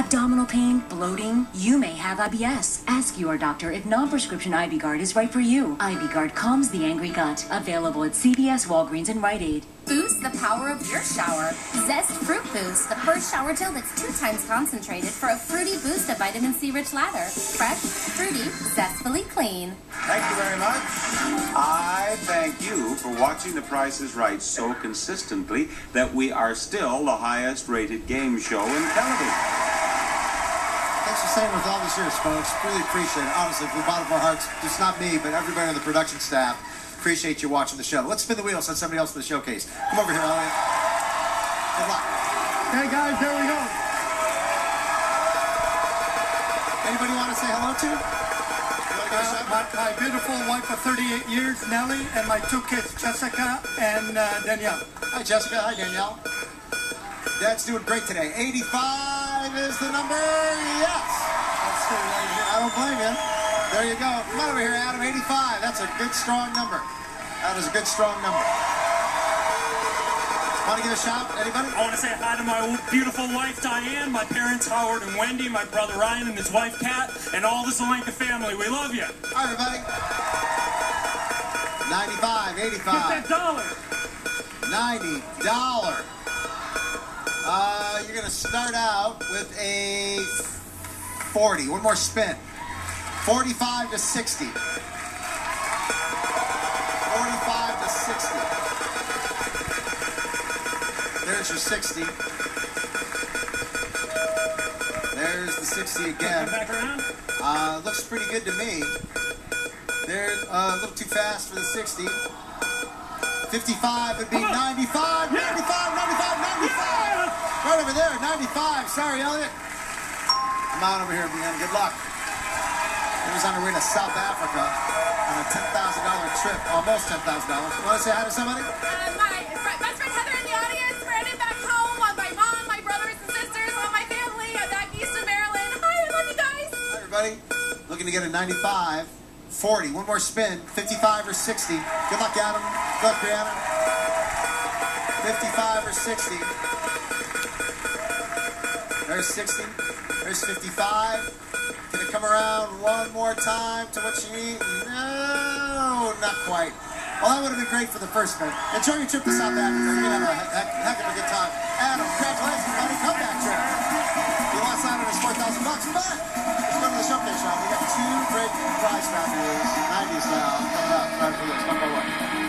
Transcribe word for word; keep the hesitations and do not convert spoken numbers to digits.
Abdominal pain, bloating? You may have I B S. Ask your doctor if non-prescription I V Guard is right for you. I V Guard calms the angry gut. Available at C V S, Walgreens, and Rite Aid. Boost the power of your shower. Zest Fruit Boost, the first shower gel that's two times concentrated for a fruity boost of vitamin C-rich lather. Fresh, fruity, zestfully clean. Thank you very much. I thank you for watching The Price is Right so consistently that we are still the highest rated game show in television. Thanks for staying with all these years, folks. Really appreciate it. Honestly, from the bottom of our hearts, just not me, but everybody on the production staff. Appreciate you watching the show. Let's spin the wheel, send somebody else to the showcase. Come over here, Elliot. Good luck. Hey, guys, there we go. Anybody want to say hello to? Uh, my, my beautiful wife of thirty-eight years, Nellie, and my two kids, Jessica and uh, Danielle. Hi, Jessica. Hi, Danielle. Dad's doing great today. eighty-five is the number. Yes. That's the right here. I don't blame you. There you go. Come on over here, Adam. eighty-five. That's a good, strong number. That is a good, strong number. Want to give a shout? Anybody? I want to say hi to my beautiful wife, Diane, my parents, Howard and Wendy, my brother Ryan and his wife, Kat, and all the Zelenka family. We love you. Hi, everybody. ninety-five, eighty-five. Get that dollar. ninety dollars. Uh, you're going to start out with a forty. One more spin. forty-five to sixty. forty-five to sixty. There's your sixty. There's the sixty again. Come back around. Uh, looks pretty good to me. There's uh, a little too fast for the sixty. fifty-five would be ninety-five, ninety-five, ninety-five, ninety-five. Right over there, ninety-five. Sorry, Elliot. Come on over here, man. Good luck. He was on her way to South Africa on a ten thousand dollar trip, almost ten thousand dollars. You want to say hi to somebody? Uh, my fr- best friend Heather in the audience, Brandon back home, uh, my mom, my brothers and sisters, all my family, I'm back east in Maryland. Hi, I love you guys. Hi, everybody. Looking to get a ninety-five, forty. One more spin, fifty-five or sixty. Good luck, Adam. Good luck, Brianna. fifty-five or sixty. There's sixty. There's fifty-five. Can it come around one more time to what you need? No, not quite. Well, that would have been great for the first spin. Enjoy your trip to South Africa. You're going to have a heck, heck of a good time. Adam, congratulations, buddy. Comeback trip. You lost out on his four thousand bucks, but let's go to the showcase round. We got two great prize packages, nineties style, coming up right after this. One by one.